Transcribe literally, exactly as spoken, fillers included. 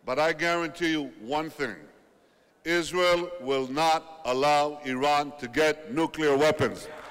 But I guarantee you one thing. Israel will not allow Iran to get nuclear weapons.